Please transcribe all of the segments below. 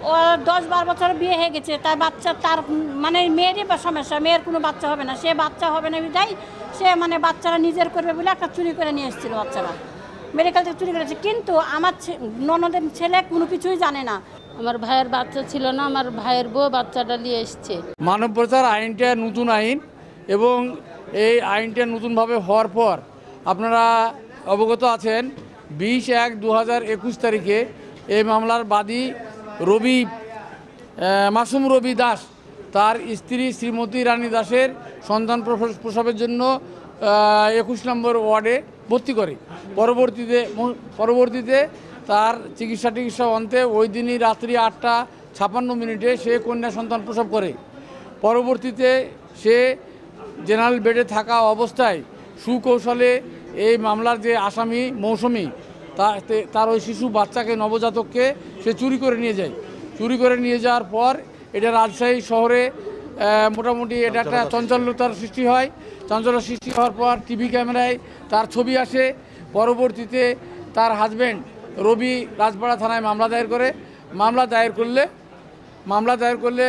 ও 10-12 বছর বিয়ে হয়ে গেছে, তার বাচ্চা তার মানে মেয়েরই বা সমস্যা, মেয়ের কোনো বাচ্চা হবে না, সে বাচ্চা হবে না বিধায় সে মানে বাচ্চারা নিজের করবে বলে একটা চুরি করে নিয়ে এসেছিল বাচ্চারা, মেডিকেল থেকে চুরি করেছে। কিন্তু আমার ননদের ছেলে কোনো কিছুই জানে না। আমার ভাইয়ের বাচ্চা ছিল না, আমার ভাইয়ের বউ বাচ্চাটা নিয়ে এসছে। মানব পাচার আইনটা নতুন আইন এবং এই আইনটা নতুনভাবে হওয়ার পর আপনারা অবগত আছেন 20/1/2021 তারিখে এই মামলার বাদী মাসুম রবি দাস তার স্ত্রী শ্রীমতী রানী দাসের সন্তান প্রসবের জন্য 21 নম্বর ওয়ার্ডে ভর্তি করে। পরবর্তীতে তার চিকিৎসা অন্তে ওই দিনই রাত্রি 8:56 সে কন্যা সন্তান প্রসব করে। পরবর্তীতে সে জেনারেল বেডে থাকা অবস্থায় সুকৌশলে এই মামলার যে আসামি মৌসুমী তার ওই শিশু বাচ্চাকে নবজাতককে সে চুরি করে নিয়ে যায়। চুরি করে নিয়ে যাওয়ার পর এটা রাজশাহী শহরে মোটামুটি এটা একটা চাঞ্চল্যতার সৃষ্টি হয়। চাঞ্চল্য সৃষ্টি হওয়ার পর টিভি ক্যামেরায় তার ছবি আসে। পরবর্তীতে তার হাজব্যান্ড রবি রাজপাড়া থানায় মামলা দায়ের করে। মামলা দায়ের করলে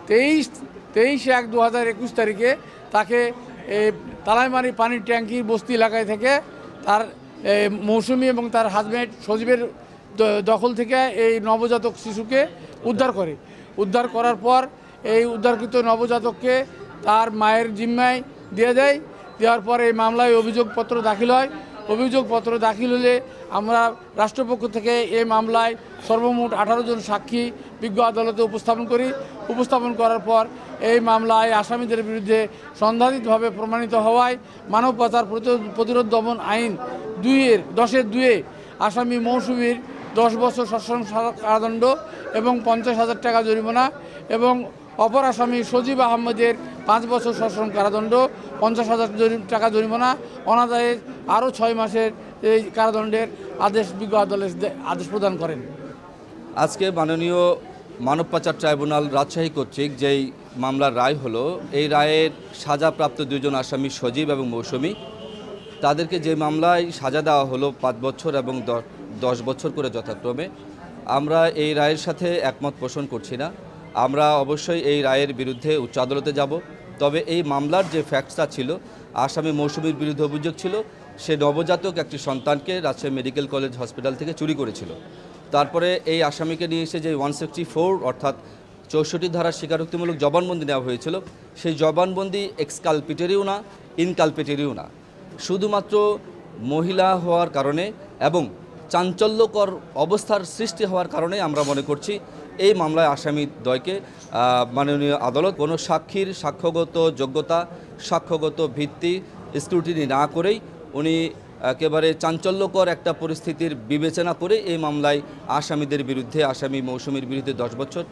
23/1/2021 তারিখে তাকে তালাইমারি পানির ট্যাঙ্কির বস্তি এলাকায় থেকে তার মৌসুমী এবং তার হাজব্যান্ড সজীবের দখল থেকে এই নবজাতক শিশুকে উদ্ধার করার পর এই উদ্ধারকৃত নবজাতককে তার মায়ের জিম্মায় দেওয়ার পর এই মামলায় অভিযোগপত্র দাখিল হয়। অভিযোগপত্র দাখিল হলে আমরা রাষ্ট্রপক্ষ থেকে এই মামলায় সর্বমোট 18 জন সাক্ষী বিজ্ঞ আদালতে উপস্থাপন করার পর এই মামলায় আসামিদের বিরুদ্ধে সন্দেহাতীতভাবে প্রমাণিত হওয়ায় মানব পাচার প্রতিরোধ দমন আইন 10-2 আসামি মৌসুমীর 10 বছর সশ্রম কারাদণ্ড এবং 50,000 টাকা জরিমানা এবং অপর আসামি সজীব আহমেদের 5 বছর সশ্রম কারাদণ্ড, 50,000 টাকা জরিমানা, অনাদায়ে আরও 6 মাসের এই কারাদণ্ডের বিজ্ঞ আদালত আদেশ প্রদান করেন। আজকে মাননীয় মানব পাচার ট্রাইব্যুনাল রাজশাহী কর্তৃক যেই মামলার রায় হলো, এই রায়ের সাজাপ্রাপ্ত 2 জন আসামি সজীব এবং মৌসুমী, তাদেরকে যে মামলায় সাজা দেওয়া হলো 5 বছর এবং 10 বছর করে যথাক্রমে, আমরা এই রায়ের সাথে একমত পোষণ করছি না। আমরা অবশ্যই এই রায়ের বিরুদ্ধে উচ্চ আদালতে যাব। তবে এই মামলার যে ফ্যাক্টসটা ছিল, আসামি মৌসুমীর বিরুদ্ধে অভিযোগ ছিল সে নবজাতক একটি সন্তানকে রাজশাহী মেডিকেল কলেজ হসপিটাল থেকে চুরি করেছিল। তারপরে এই আসামিকে নিয়ে এসে যে 164 অর্থাৎ 64 ধারার স্বীকারোক্তিমূলক জবানবন্দি নেওয়া হয়েছিল, সেই জবানবন্দি এক্সকালপেটরিও না, ইনকালপেটরিও না, শুধুমাত্র মহিলা হওয়ার কারণে এবং চাঞ্চল্যকর অবস্থার সৃষ্টি হওয়ার কারণে আমরা মনে করছি এই মামলায় আসামি দ্বয়কে মাননীয় আদালত কোনো সাক্ষীর সাক্ষ্যগত যোগ্যতা, সাক্ষ্যগত ভিত্তি স্ক্রুটিনি না করেই উনি একেবারে চাঞ্চল্যকর একটা পরিস্থিতির বিবেচনা করে এই মামলায় আসামিদের বিরুদ্ধে, আসামি মৌসুমীর বিরুদ্ধে 10 বছর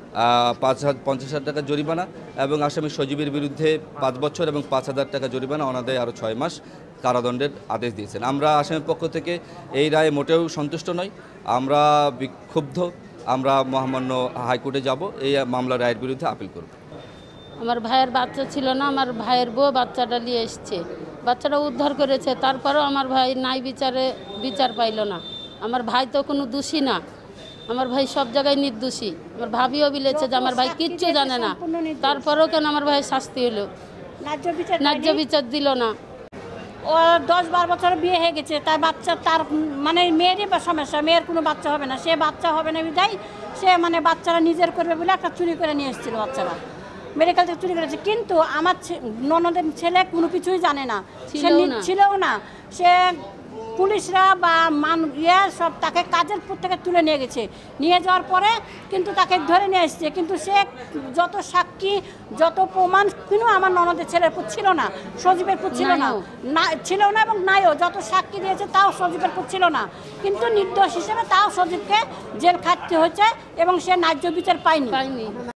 50,000 টাকা জরিমানা এবং আসামি সজীবের বিরুদ্ধে 5 বছর এবং 5,000 টাকা জরিমানা, অনাদায়ে আরও 6 মাস কারাদণ্ডের আদেশ দিয়েছেন। আমরা আসামির পক্ষ থেকে এই রায়ে মোটেও সন্তুষ্ট নই, আমরা বিক্ষুব্ধ। আমরা মহামান্য হাইকোর্টে যাব, এই মামলার রায়ের বিরুদ্ধে আপিল করব। আমার ভাইয়ের বাচ্চা ছিল না, আমার ভাইয়ের বউ বাচ্চাটা নিয়ে এসছে, বাচ্চাটা উদ্ধার করেছে। তারপরেও আমার ভাই বিচার পাইল না। আমার ভাই তো কোনো দোষী না, আমার ভাই সব জায়গায় নির্দোষী। আমার ভাবিও বলেছে যে আমার ভাই কিচ্ছু জানে না, তারপরেও কেন আমার ভাই শাস্তি হলো, ন্যায্য বিচার দিল না। ও 10-12 বছর বিয়ে হয়ে গেছে, তার বাচ্চা তার মানে মেয়েরই বা সমস্যা, মেয়ের কোনো বাচ্চা হবে না, সে বাচ্চা হবে না বিধায় সে মানে বাচ্চারা নিজের করবে বলে একটা চুরি করে নিয়ে এসেছিল বাচ্চারা, মেডিকেল থেকে চুরি করেছে। কিন্তু আমার ননদের ছেলে কোনো কিছুই জানে না, ছিলও না। সে পুলিশরা বা সব তাকে কাজের থেকে তুলে নিয়ে গেছে, নিয়ে যাওয়ার পরে কিন্তু তাকে ধরে নিয়ে এসছে। কিন্তু সে যত সাক্ষী, যত প্রমাণ কিন্তু আমার ননদের ছেলের পুত ছিল না, সজীবের পুত ছিল না এবং নাইও যত সাক্ষী দিয়েছে তাও সজীবের পুত ছিল না। কিন্তু নির্দোষ হিসেবে তাও সজীবকে জেল খাটতে হয়েছে এবং সে ন্যায্য বিচার পায়নি।